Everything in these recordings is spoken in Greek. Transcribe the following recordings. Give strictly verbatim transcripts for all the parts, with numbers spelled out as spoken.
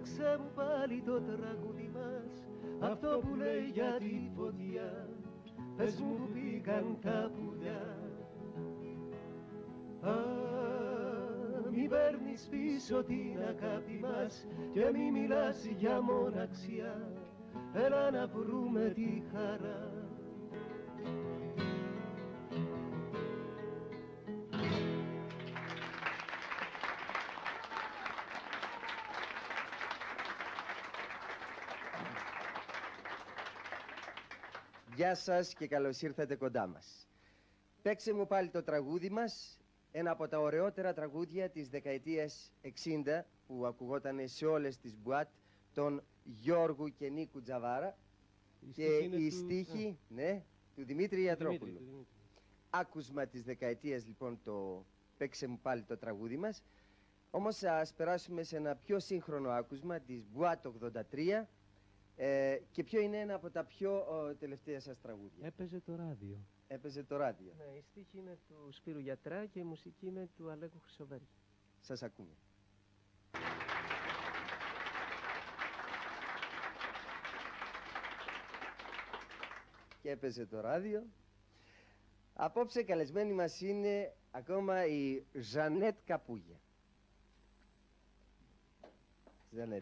Παίξε μου πάλι το τραγούδι μας, αυτό που λέει για τη φωτιά. Πες μου που πήγαν τα πουλιά. Α, μη παίρνεις πίσω την αγάπη μας και μη μιλάς για μοναξιά. Έλα να βρούμε τη χαρά. Γεια σας και καλώς ήρθατε κοντά μας. Παίξε μου πάλι το τραγούδι μας, ένα από τα ωραιότερα τραγούδια της δεκαετίας εξήντα που ακουγόταν σε όλες τις μπουάτ των Γιώργου και Νίκου Τζαβάρα Η και η του... στίχη, ναι, του Δημήτρη Ιατρόπουλου. Δημήτρη, Δημήτρη. Άκουσμα της δεκαετίας λοιπόν το παίξε μου πάλι το τραγούδι μας. Όμως ας περάσουμε σε ένα πιο σύγχρονο άκουσμα της Μπουάτ ογδόντα τρία. Ε, και ποιο είναι ένα από τα πιο ο, τελευταία σας τραγούδια? Έπαιζε το ράδιο. Έπαιζε το ράδιο. Ναι, η στίχη είναι του Σπύρου Γιατρά και η μουσική είναι του Αλέκου Χρυσοβέρη. Σας ακούμε. Και έπαιζε το ράδιο. Απόψε καλεσμένη μας είναι ακόμα η Ζανέτ Καπούγια. Ζανέτ.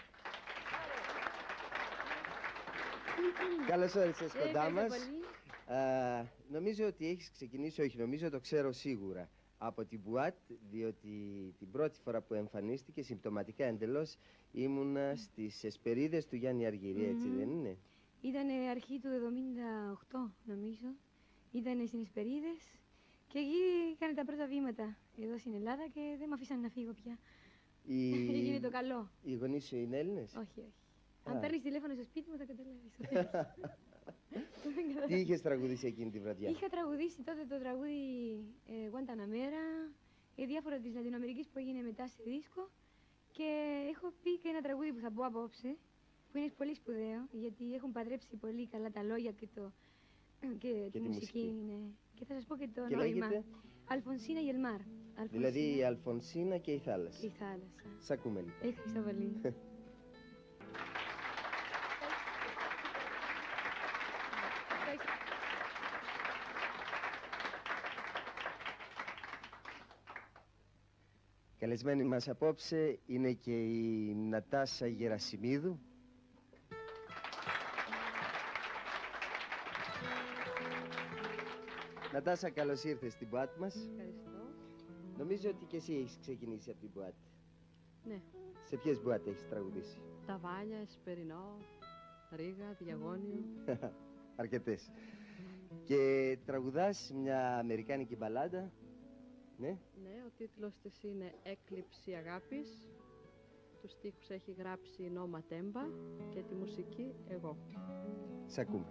Καλώς όρισες κοντά μας. Α, νομίζω ότι έχεις ξεκινήσει, όχι νομίζω, το ξέρω σίγουρα, από την Μπουάτ, διότι την πρώτη φορά που εμφανίστηκε, συμπτωματικά εντελώς, ήμουνα στις Εσπερίδες του Γιάννη Αργυρή, έτσι mm. δεν είναι? Ήτανε αρχή του εβδομήντα οκτώ, νομίζω. Ήτανε στις Εσπερίδες και εκεί έκανε τα πρώτα βήματα εδώ στην Ελλάδα και δεν με αφήσανε να φύγω πια. Η... Έγινε το καλό. Οι γονείς σου είναι Έλληνες? Όχι, όχι. Αν παίρνεις τηλέφωνο στο σπίτι μου θα καταλάβεις. Τι είχες τραγουδήσει εκείνη τη βραδιά? Είχα τραγουδήσει τότε το τραγούδι ε, Guantanamera, ε, διάφορα της Λατινοαμερικής που έγινε μετά σε δίσκο, και έχω πει και ένα τραγούδι που θα πω απόψε, που είναι πολύ σπουδαίο, γιατί έχουν παντρέψει πολύ καλά τα λόγια και, το, και, και τη, τη μουσική. Είναι. Και θα σας πω και το και νόημα. Λέγεται... Αλφονσίνα Γελμάρ. Δηλαδή η Αλφονσίνα και η θάλασσα. Και η θάλασσα. Σ' ακούμε λοιπόν. Ευχαριστώ πολύ. Καλεσμένη μας απόψε είναι και η Νατάσα Γερασιμίδου. Νατάσα, καλώς ήρθες στην Μπουάτ μας. Ευχαριστώ. Νομίζω ότι και εσύ έχεις ξεκινήσει από την Μπουάτ. Ναι. Σε ποιες Μπουάτ έχεις τραγουδήσει? Τα Βάλια, Εσπερινό, Ρήγα, Διαγώνιο. Αρκετές. Και τραγουδάς μια αμερικάνικη μπαλάντα. Ναι. Ναι, ο τίτλος της είναι Έκλειψη Αγάπης. Τους στίχους έχει γράψει η Νόμα Τέμπα και τη μουσική εγώ. Σ' ακούμε.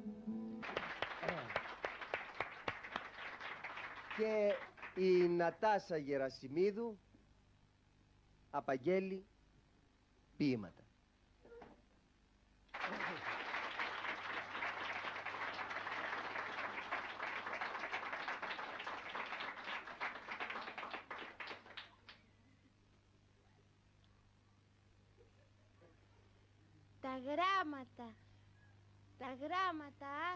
Και η Νατάσα Γερασιμίδου απαγγέλει ποίηματα. Τα γράμματα, τα γράμματα, αχ.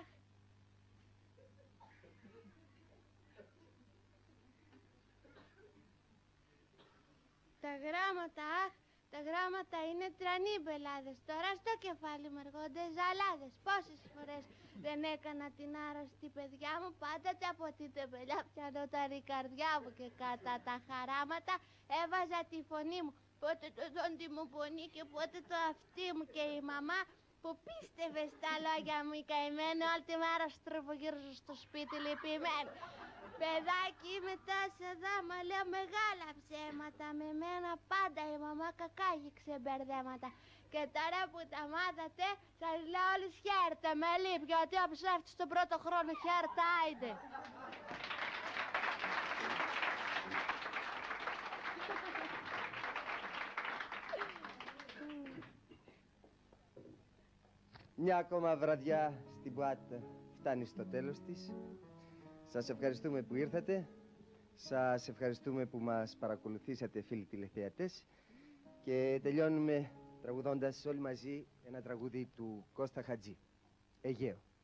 Τα γράμματα, αχ, τα γράμματα είναι τρανοί μπελάδες. Τώρα στο κεφάλι μου έρχονται ζαλάδες. Πόσες φορές δεν έκανα την άρρωστη παιδιά μου, πάντα από την τεμπελιά πιανόταν η καρδιά μου και κατά τα χαράματα έβαζα τη φωνή μου. Πότε το δόντι μου πονεί και πότε το αυτί μου, και η μαμά που πίστευε στα λόγια μου η καημένη, όλη τη μέρα στροφογύριζε στο σπίτι λυπημένη. Παιδάκι είμαι τόσο δάμα, λέω μεγάλα ψέματα, με μένα πάντα η μαμά κακάγιξε μπερδέματα. Και τώρα που τα μάθατε σας λέω όλους χαίρετε, με λείπει, γιατί ο ψεύτης στον πρώτο χρόνο χαίρετε, άιντε. Μια ακόμα βραδιά στην Μπουάτ φτάνει στο τέλος της. Σας ευχαριστούμε που ήρθατε. Σας ευχαριστούμε που μας παρακολουθήσατε, φίλοι τηλεθεατές. Και τελειώνουμε τραγουδώντας όλοι μαζί ένα τραγούδι του Κώστα Χατζή, Αιγαίο.